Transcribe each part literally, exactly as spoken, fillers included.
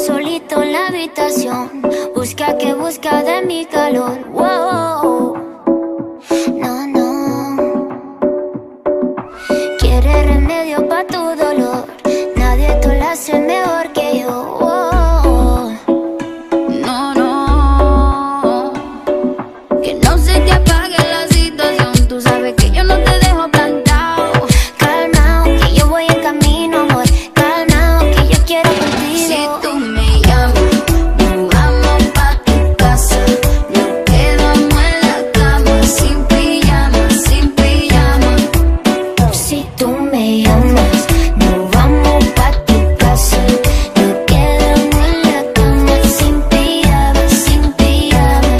solito en la habitación. Busca que busca de mi calor. Wow. No, no. Quiere remedio pa' tu dolor. Nadie te lo hace mejor que yo. Wow. No, no. Que no se te apague la situación. Tú sabes que yo no te dejo plantado. Calmao, que yo voy en camino, amor. Calmao, que yo quiero contigo. Si tú me llamas, nos vamos pa' tu casa. Nos quedamos en la cama, sin pijama, sin pijama. Si tú me llamas, nos vamos pa' tu casa. Nos quedamos en la cama, sin pijama, sin pijama.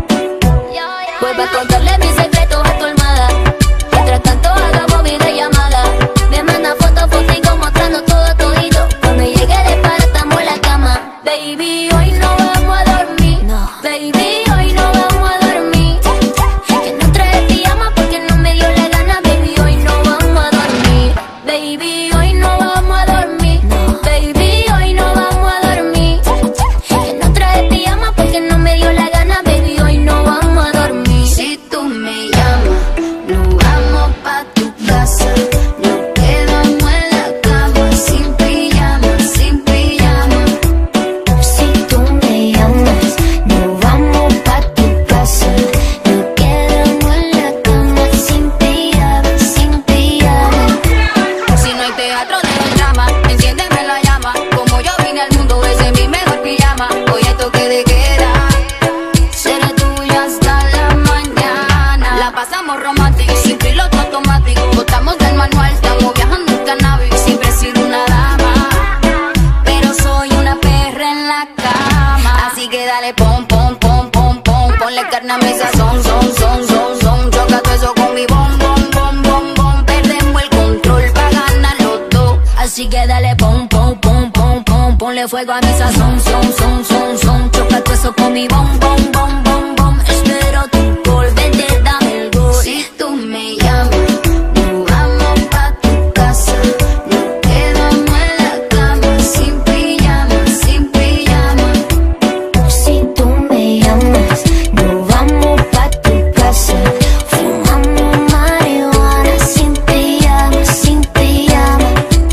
Vuelve a contarle mis secretos a tu almohada. Mientras tanto hagamos videollamada. Me manda fotos, fotico mostrando todo todito. Cuando llegue de para estamos en la cama. Baby, hoy no vamos a dormir. No. Baby, hoy no vamos a dormir. Que no trae pijama porque no me dio la gana. Baby, hoy no vamos a dormir. Baby, hoy no vamos a dormir. No. Baby, hoy no vamos a dormir. Que no trae pijama porque no me dio la gana. Baby, hoy no vamos a dormir. Si tú me llamas, nos vamos pa' tu casa. Nos quedamos en la cama, sin pijama, sin pijama. Si tú me llamas, nos vamos pa' tu casa. Nos quedamos en la cama, sin pijama, sin pijama. Si no hay teatro de el drama, enciéndeme la llama. Como yo vine al mundo, ese es mi mejor pijama. Hoy hay toque de queda, seré tuya hasta la mañana. La pasamos romántico, sin piloto automático. Botamos del manual, estamos viajando en cannabis. Siempre he sido una dama, pero soy una perra en la cama. Así que dale pom, pom, pom, pom, pom. Ponle carne a mi sazón, son, son, son, son. Choca todo eso con mi bom, bom, bom, bom, bom. Perdemos el control pa' ganar los dos. Así que dale pom, pom, pom, pom, pom. Ponle fuego a mi sazón, son, son, son, son. Choca todo eso con mi bom, bom, bom, bom, bom. Espero tu gol, vente, dame el gol. Si tú me llamas, nos vamos pa' tu casa. Nos quedamos en la cama, sin pijama, sin pijama. Si tú me llamas, nos vamos pa' tu casa. Fumamos marihuana, sin pijama, sin pijama.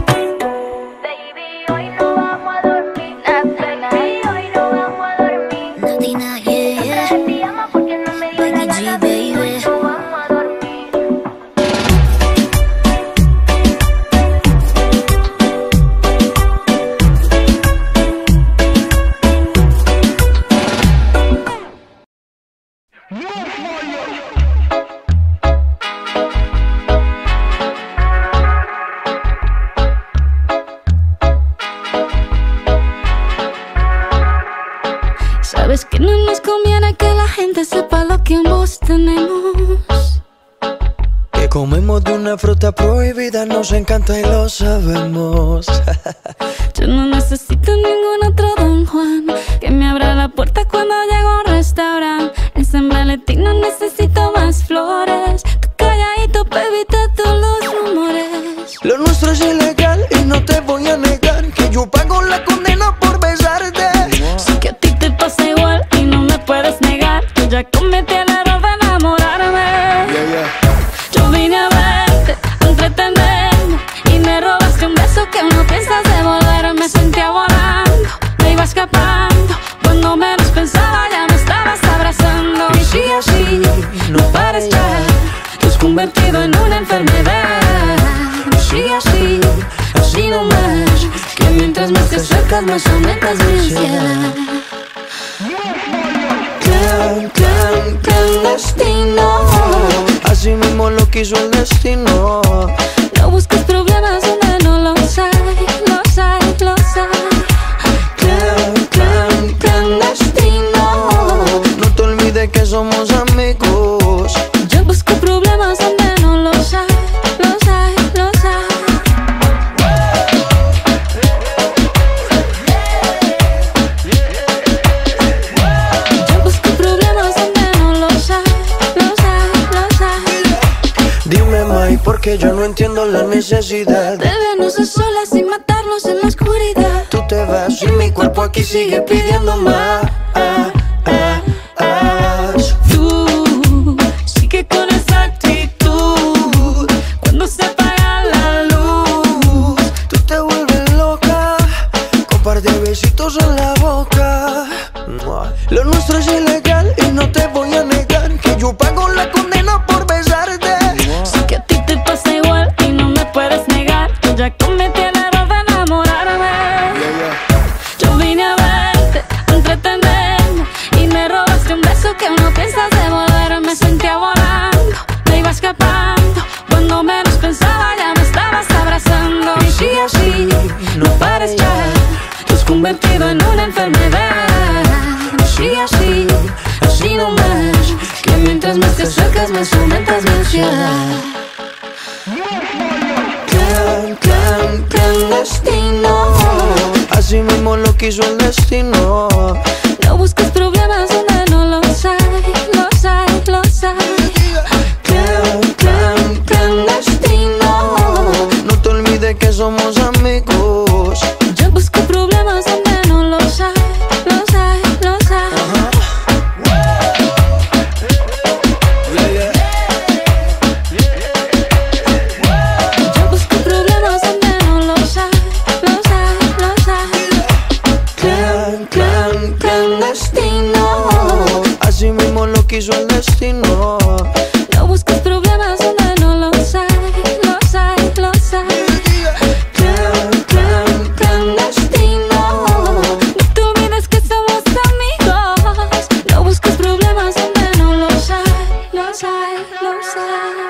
Baby, hoy no vamos a dormir. Baby, hoy no vamos a dormir. Nadina, yeah, yeah. Pijama porque no me dio la gana, baby. Hoy no vamos a dormir. Sabes que no nos conviene que la gente sepa lo que ambos tenemos. Que comemos de una fruta prohibida, nos encanta y lo sabemos. Yo no necesito ningún otro Don Juan que me abra la puerta cuando llego a un restaurante. En San Valentín no necesito más flores. Tú calladito pa' evitar todos los rumores. Lo nuestro es ilegal y no te voy a negar que yo pago la condena por besarte. Sé que a ti te pasa igual y no me puedes negar. Yo ya cometí el error de enamorarme. Yeah, yeah. Yo vine a verte, a entretenerme, y me robaste un beso que no piensas devolver. Me sentía volando, me iba escapando. Cuando menos pensaba ya me estabas abrazando. Y sí, así, no pares ya. Te has convertido en una enfermedad. Y sí, así, así nomás. Que mientras más te acercas más aumentas mi ansiedad. Clan, clan, clandestino. Así mismo lo quiso el destino. No busques problemas donde no los hay, los hay, los hay. Clan, clan, clandestino. No te olvides que somos amigos. Yo busco problemas donde no los hay, los hay, los hay. Yo busco problemas donde no los hay, los hay, los hay. Dime, Mai, porque yo no entiendo la necesidad de vernos a solas sin matarnos en la oscuridad. Tú te vas Y mi cuerpo aquí sigue pidiendo más. Tú sigue con esa actitud. Cuando se apaga la luz, tú te vuelves loca con par de besitos en la boca. Lo nuestro es ilegal y no te voy a negar que yo pago la condena por besarte. sé que a ti te pasa igual y no me puedes negar que ya cometí el error de enamorarme. Yo vine a verte, a entretenerme, y me robaste un beso que no piensas devolver. Me sentía volando, me iba escapando. Cuando menos pensaba ya me estabas abrazando. Y sí, así, no pares ya, te has convertido en una enfermedad. Sí, así, así nomás, que mientras más te acercas más aumentas mi ansiedad. Clan, clan, clandestino, así mismo lo quiso el destino. No busques problemas donde no los hay, los hay, los hay. Clan, clan, clandestino, no te olvides que somos amigos. Yo busco problemas donde no los hay, los hay, los hay. Yo busco problemas donde no los hay, los hay, los hay. Clan, clan, clandestino, así mismo lo quiso el destino. No busques problemas donde no los hay, los hay, los hay. Clan, clan, clandestino, No te olvides que somos amigos. No busques problemas donde no los hay, los hay, los hay.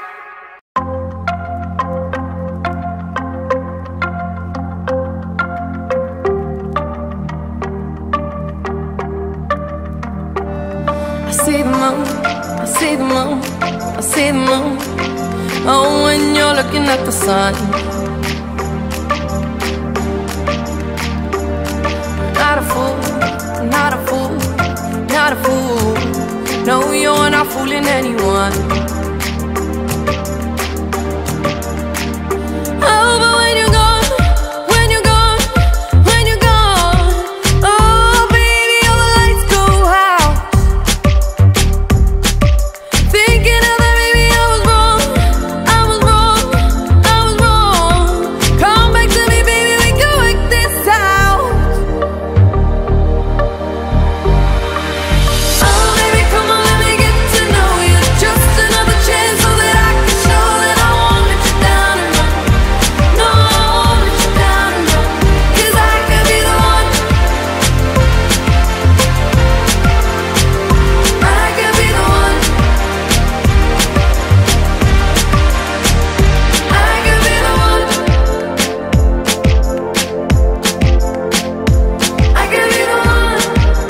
I see the moon, I see the moon, I see the moon. Oh, when you're looking at the sun. Not a fool, not a fool, not a fool. No, you're not fooling anyone. Oh, but when you're gone, when you're gone, when you're gone, oh, baby, all the lights go out. Thinking of that, maybe I was wrong, I was wrong, I was wrong. Come back to me, baby, we can work this out. Oh, baby, come on, let me get to know you. Just another chance so that I can show that I won't let you down and run. No, I won't let you down and run. 'Cause I could be the one. I could be the one. I could be the one. I could be the one.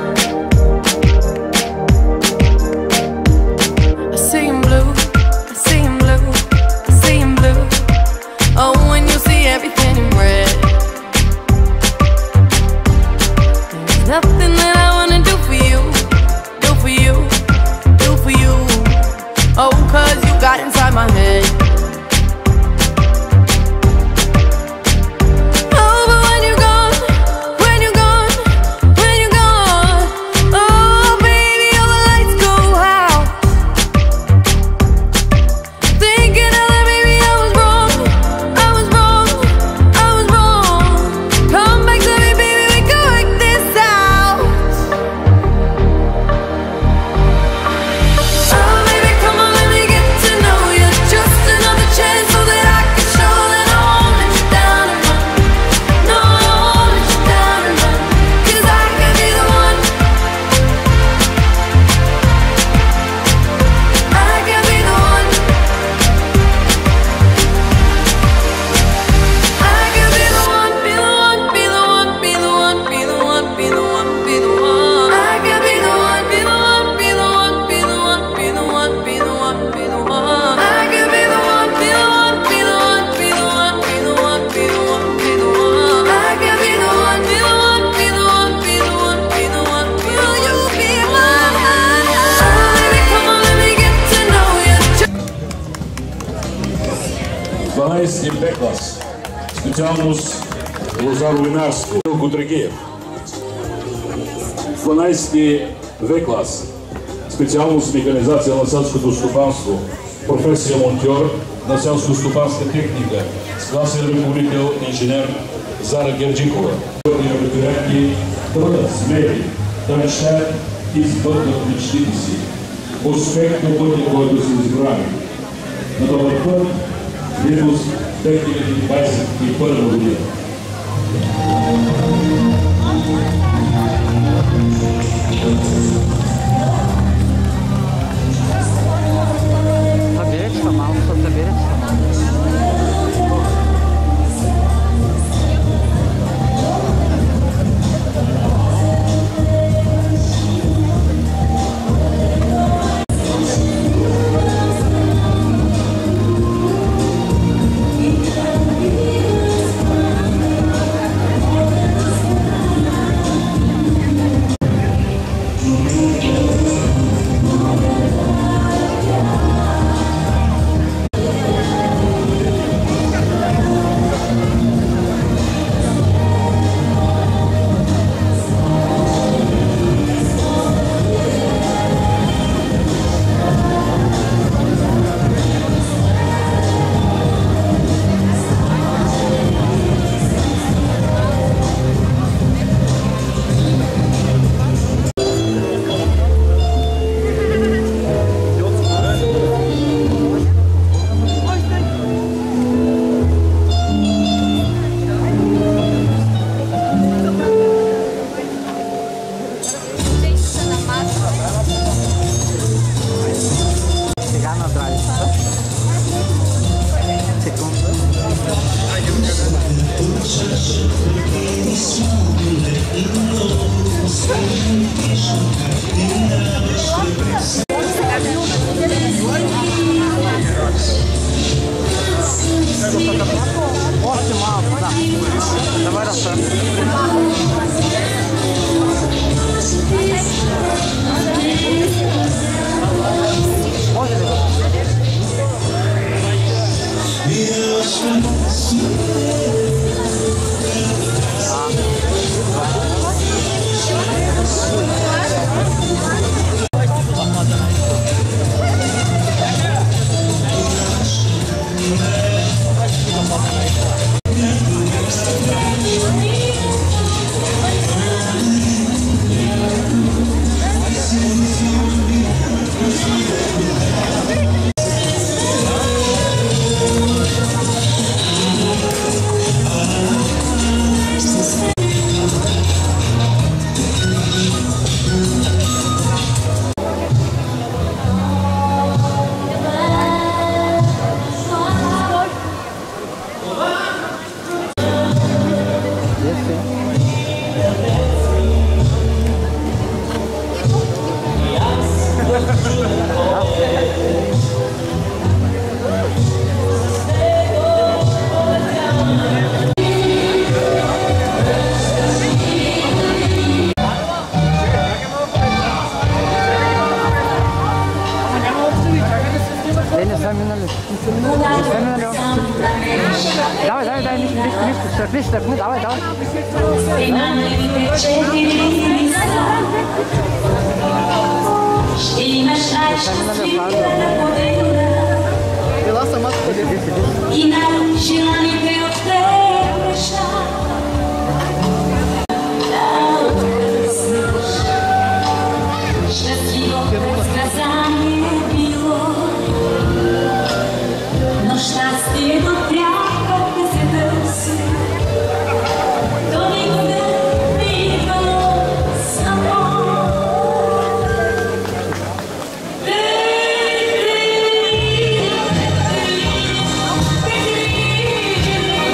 I see him blue, I see him blue, I see him blue. Oh, when you see everything in red. There's nothing that I wanna do for you, do for you, do for you. Oh, 'cause you got inside my head. Oh, but when you're gone, when you're gone, when you're gone, oh, baby, all the lights go out. Thinking of that, maybe I was wrong, I was wrong, I was wrong. Come back to me, baby, we can work this out. Oh, baby, come on, let me get to know you. Just another chance so that I can show that I won't let you down and run. No, I won't let you down and run. 'Cause I could be the one. I could be the one. I could be the one, be the one, be the one, be the one, be the one, be the one, be the one. I could be the one, be the one, be the one, be the one, be the one, be the one, be the one. I could be the one, be the one, be the one, be the one, be the one, be the one, be the one. I could be the one, be the one, be the one, be the one, be the one. Will you be mine? Oh, baby, come on, let me get to know you. Vais Impecos. Escuchamos лозаро-винарство, Кудригеев. дванайсети В клас, специалност механизация на селското стопанство, професия монтьор на селско-стопанска техника, с класен ръководител инженер Зара Герджикова. Абитуриенти да бъдат смели, да мечтаят и сбъднат мечтите си. Успех на пътя, който си избрали. На добър път, Вирус две хиляди двадесет и първа година. Съберете се малко, съберете се малко. Давай расскажем. Можно ли? Давай, давай, давай, nicht, nicht, nicht, nicht, nicht, давай, давай. Ела сама сходи. И на желаните от теб неща. Щастливо предсказание било. Но щастие до пряка да се търси, то никога не идва само. Те, те, те, те,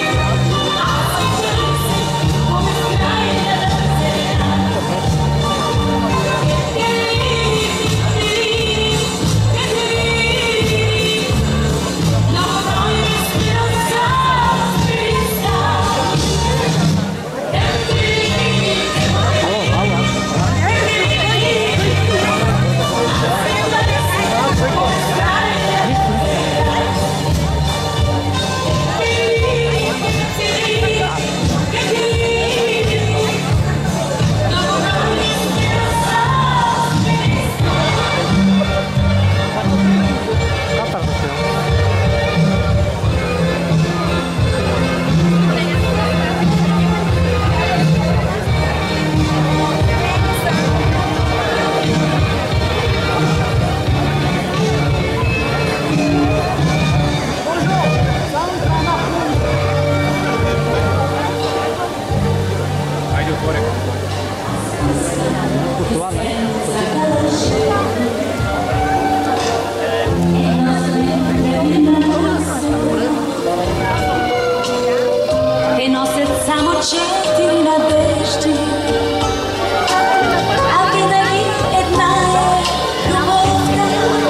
щедрі надежди, а вдали єднає любов нам.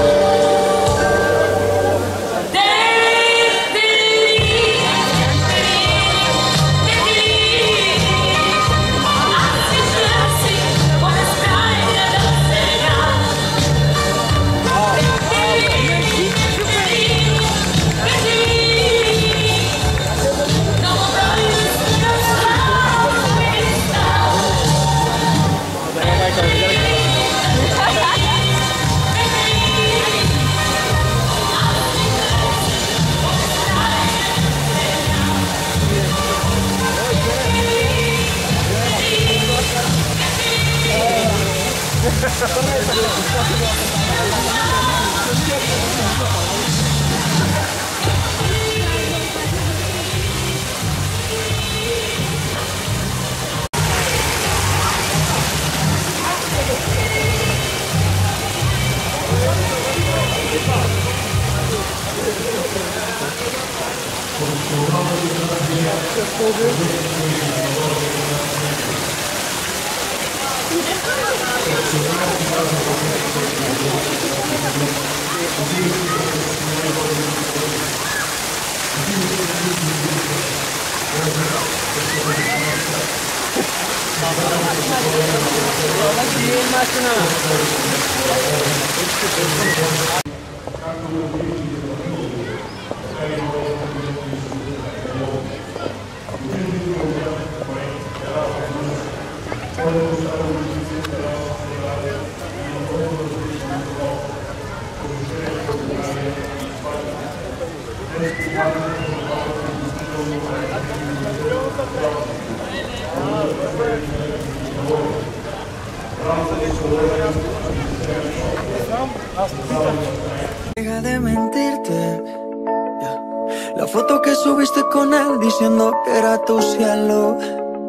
Deja de mentirte, yeah. La foto que subiste con él diciendo que era tu cielo.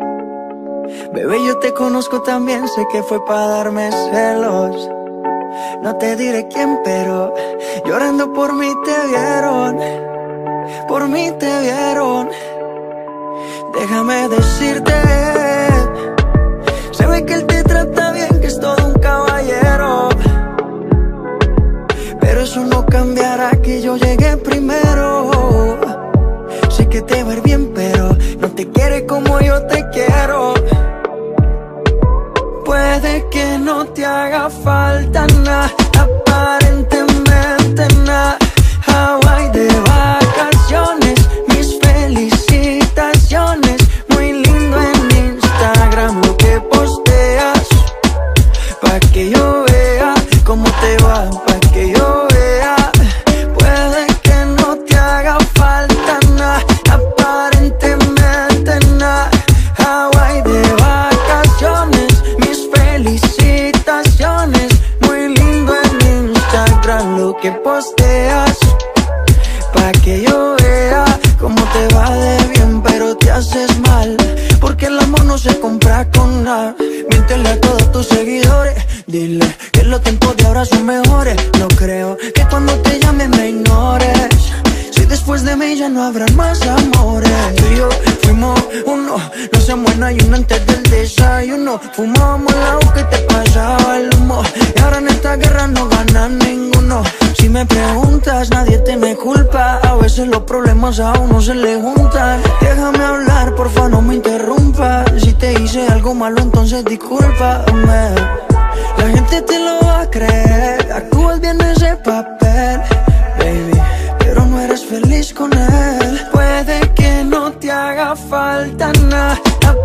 Bebé, yo te conozco también, sé que fue para darme celos. No te diré quién, pero llorando por mí te vieron. Por mí te vieron. Déjame decirte, se ve que él te trata bien, que es todo un caballero. Pero eso no cambiará que yo llegué primero. Sé que te va a ir bien, pero no te quiere como yo te quiero. Puede que no te haga falta nada, aparentemente nada. Hawaii de vacaciones, mis felicitaciones. Muy lindo en Instagram lo que posteas, pa' que yo vea cómo te va, pa' que yo vea. Puede que no te haga falta nada, aparentemente nada. Hawaii de vacaciones, mis felicitaciones. Muy lindo en Instagram lo que posteas, pa' que yo vea cómo te va de bien, pero te haces mal, porque el amor no se compra con nada. Miéntele a todos tus seguidores, dile que los tiempos de ahora son mejores. No creo que cuando te llame me ignores, si después de mí ya no habrán más amores. Tú y yo fuimos uno, no se muera y uno antes del desayuno. Fumábamos la agua que te pasaba el humo, y ahora en esta guerra no gana ninguno. Si me preguntas, nadie te me culpa, a veces los problemas a uno se le juntan. Déjame hablar, porfa, no me interrumpas. Si te hice algo malo, entonces discúlpame. La gente te lo va a creer, actúas bien ese papel, baby, pero no eres feliz con él. Puede que no te haga falta nada,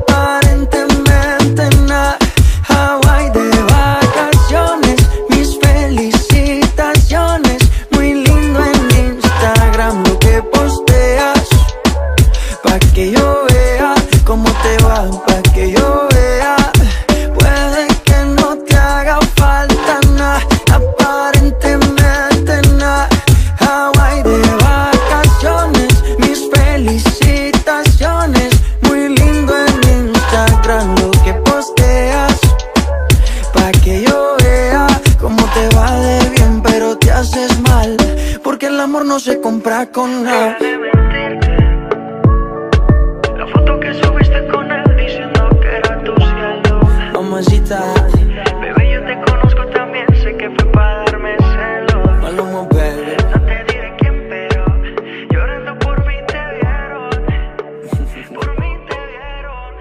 aparentemente nada. Hawaii de vacaciones, mis felicitaciones. Muy lindo en Instagram lo que posteas, pa' que yo vea cómo te va, pa' que yo vea. Puede que no te haga falta nada, aparentemente nada. Hawaii de vacaciones, mis felicitaciones. Muy lindo en Instagram lo que posteas, pa' que yo vea cómo te va de bien, pero te haces mal, porque el amor no se compra con nada. La foto que subiste con él bonita. Bebé, yo te conozco también, sé que fue para darme celos. Maluma, baby. No te diré quién, pero llorando por mí te vieron. Por mí te vieron.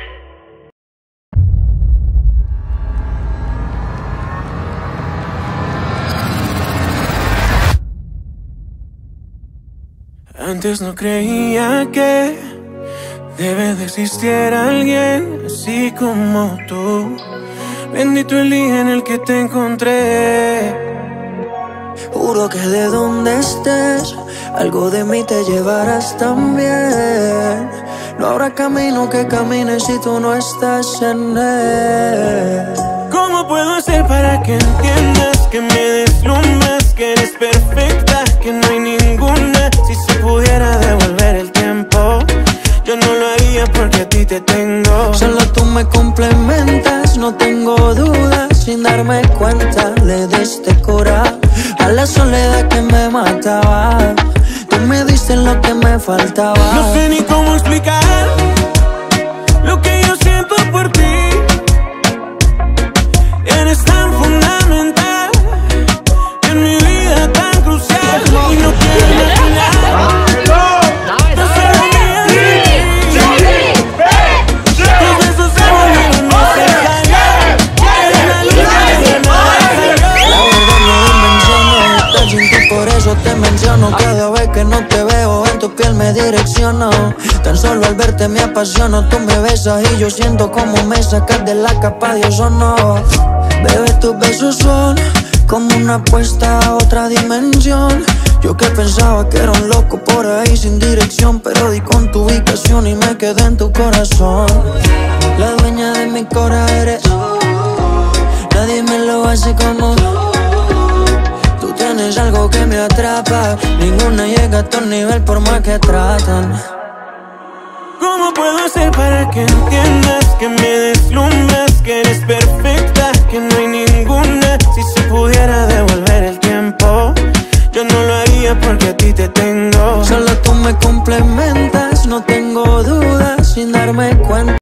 Antes no creía que debe de existir alguien así como tú. Bendito el día en el que te encontré. Juro que de donde estés, algo de mí te llevarás también. No habrá camino que camine si tú no estás en él. ¿Cómo puedo hacer para que entiendas que me deslumbras, que eres perfecta, que no hay ninguna? Si se pudiera devolver el tiempo, yo no lo haría porque a ti te tengo. Solo tú me complementas, no tengo dudas. Sin darme cuenta le diste cura a la soledad que me mataba. Tú me diste lo que me faltaba. No sé ni cómo explicar lo que yo siento por ti. Eres tan fundamental en mi vida, tan crucial. Y no quiero imaginar. No sé lo que tus besos se volvieron necesarios. Eres la luz que me la verdad no dimensiono estar sin ti, por eso te menciono. Cada vez que no te veo en tu piel me direcciono. Tan solo al verte me apasiono. Tú me besas y yo siento como me sacas de la capa de ozono. Bebé, tus besos son como una apuesta a otra dimensión. Yo que pensaba que era un loco por ahí sin dirección, pero di con tu ubicación y me quedé en tu corazón. La dueña de mi cora eres tú. Nadie me lo hace como tú. Tú tienes algo que me atrapa. Ninguna llega a tu nivel por más que tratan. ¿Cómo puedo hacer para que entiendas que me deslumbras, que eres perfecta, que no hay ninguna? Si se pudiera devolver el tiempo, yo no lo haría porque a ti te tengo. Solo tú me complementas, no tengo dudas. Sin darme cuenta